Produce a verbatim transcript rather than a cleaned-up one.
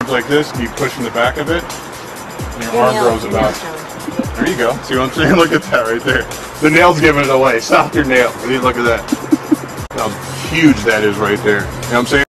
backwards like this, keep pushing the back of it, and your arm grows about. There you go. See what I'm saying? Look at that right there. The nail's giving it away. Stop your nail. Look at that. How huge that is right there. You know what I'm saying?